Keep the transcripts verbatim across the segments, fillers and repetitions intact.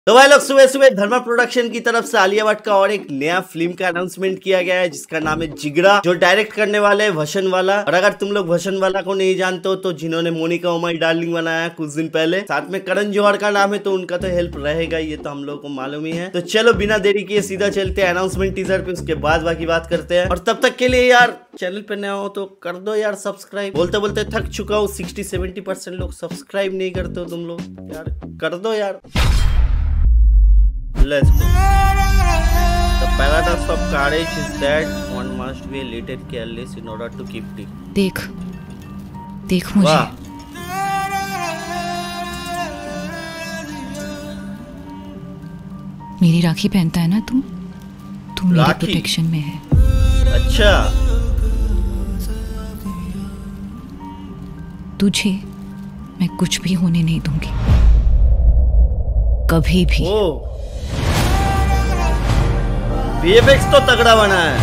तो भाई लोग सुबह सुबह धर्मा प्रोडक्शन की तरफ से आलिया भट्ट का और एक नया फिल्म का अनाउंसमेंट किया गया है जिसका नाम है जिगरा, जो डायरेक्ट करने वाले हैं वशन वाला। और अगर तुम लोग वशन वाला को नहीं जानते हो तो जिन्होंने मोनिका ओ माय डार्लिंग बनाया कुछ दिन पहले, साथ में करण जौहर का नाम है तो उनका तो हेल्प रहेगा, ये तो हम लोग को मालूम ही है। तो चलो बिना देरी किए सीधा चलते हैं अनाउंसमेंट टीजर पे, उसके बाद बाकी बात करते हैं। और तब तक के लिए यार चैनल पे नया हो तो कर दो यार सब्सक्राइब। बोलते बोलते थक चुका हूँ, सिक्सटी सेवेंटी परसेंट लोग सब्सक्राइब नहीं करते हो तुम लोग, यार कर दो यार। Let's go. The paradox of courage is that one must be a little careless in order to keep tea. देख देख मुझे। मेरी राखी पहनता है ना तू, तू मेरे प्रोटेक्शन में है। अच्छा, तुझे मैं कुछ भी होने नहीं दूंगी, कभी भी। ओ वी एफ एक्स तो तगड़ा बना है।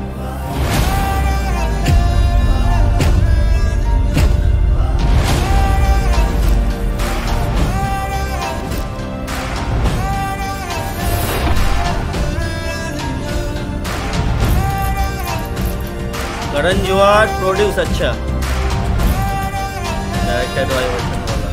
करण जौहर प्रोड्यूस, अच्छा डायरेक्टेड बाय वशन वाला।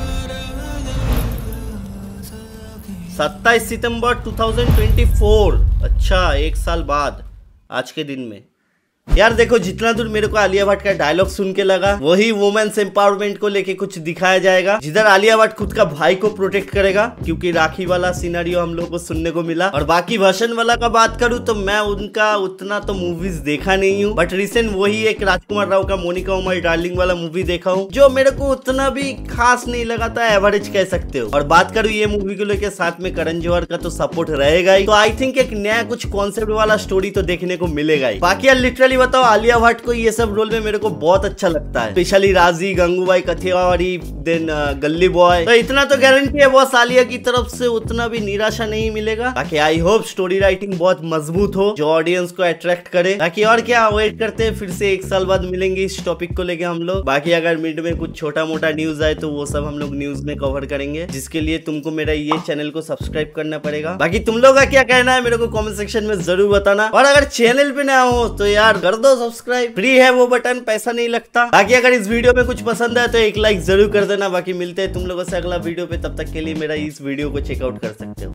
सत्ताईस सितंबर दो हज़ार चौबीस, अच्छा एक साल बाद आज के दिन में। यार देखो, जितना दूर मेरे को आलिया भट्ट का डायलॉग सुन के लगा वही वुमेन्स एम्पावरमेंट को लेके कुछ दिखाया जाएगा, जिधर आलिया भट्ट खुद का भाई को प्रोटेक्ट करेगा, क्योंकि राखी वाला सिनेरियो हम लोग को सुनने को मिला। और बाकी वशन वाला का बात करूं तो मैं उनका उतना तो मूवीज देखा नहीं हूं, बट रिसेंट वही एक राजकुमार राव का मोनिका ओ माय डार्लिंग वाला मूवी देखा हूं, जो मेरे को उतना भी खास नहीं लगा था, एवरेज कह सकते हो। और बात करूँ ये मूवी को लेकर, साथ में करण जौहर का तो सपोर्ट रहेगा ही, तो आई थिंक एक नया कुछ कॉन्सेप्ट वाला स्टोरी तो देखने को मिलेगा ही। बाकी यार लिटरली बताओ, आलिया भट्ट को ये सब रोल में मेरे को बहुत अच्छा लगता है, specially Raazi, Gangubai Kathiawadi, then Gully boy. तो इतना तो गारंटी है बॉस, आलिया की तरफ से उतना भी निराशा नहीं मिलेगा। बाकी आई होप स्टोरी राइटिंग बहुत मजबूत हो, जो ऑडियंस को अट्रैक्ट करे। बाकी और क्या, वेट करते हैं, फिर से एक साल बाद मिलेंगे इस टॉपिक को लेके हम लोग। बाकी अगर मिड में कुछ छोटा मोटा न्यूज आए तो वो सब हम लोग न्यूज में कवर करेंगे, जिसके लिए तुमको मेरा ये चैनल को सब्सक्राइब करना पड़ेगा। बाकी तुम लोग का क्या कहना है मेरे को कॉमेंट सेक्शन में जरूर बताना। और अगर चैनल पे नया हो तो यार कर दो सब्सक्राइब, फ्री है वो बटन, पैसा नहीं लगता। बाकी अगर इस वीडियो में कुछ पसंद है तो एक लाइक जरूर कर देना। बाकी मिलते हैं तुम लोगों से अगला वीडियो पे, तब तक के लिए मेरा इस वीडियो को चेकआउट कर सकते हो।